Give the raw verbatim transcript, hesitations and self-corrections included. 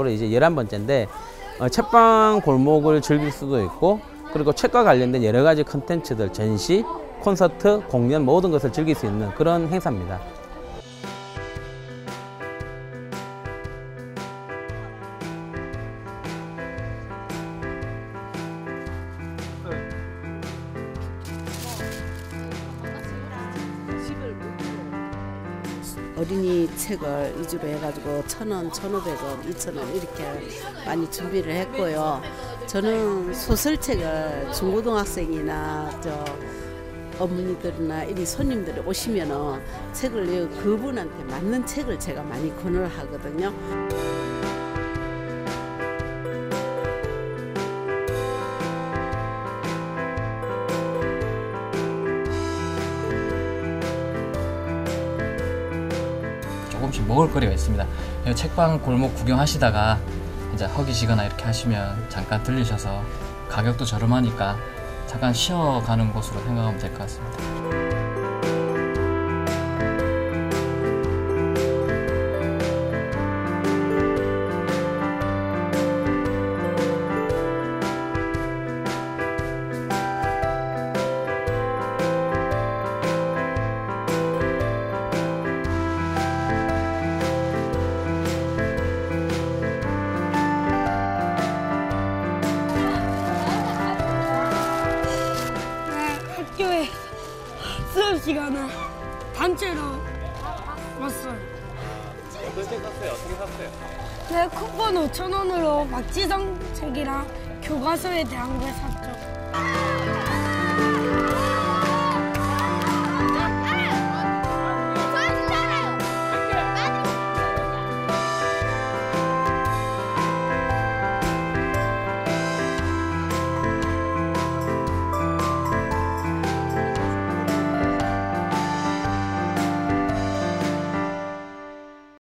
올해 이제 열한 번째인데 어, 책방 골목을 즐길 수도 있고 그리고 책과 관련된 여러 가지 컨텐츠들, 전시, 콘서트, 공연 모든 것을 즐길 수 있는 그런 행사입니다. 어린이 책을 위주로 해가지고 천 원, 천오백 원, 이천 원 이렇게 많이 준비를 했고요. 저는 소설책을 중고등학생이나 저 어머니들이나 이리 손님들이 오시면은 책을 그분한테 맞는 책을 제가 많이 권유를 하거든요. 조금씩 먹을거리가 있습니다. 책방 골목 구경하시다가 이제 허기지거나 이렇게 하시면 잠깐 들리셔서 가격도 저렴하니까 잠깐 쉬어가는 곳으로 생각하면 될 것 같습니다. 학교에 수업 시간에 단체로 왔어요. 어떤 책 샀어요? 어떻게 샀어요? 네, 쿠폰 오천 원으로 박지성 책이랑 교과서에 대한 걸 샀죠.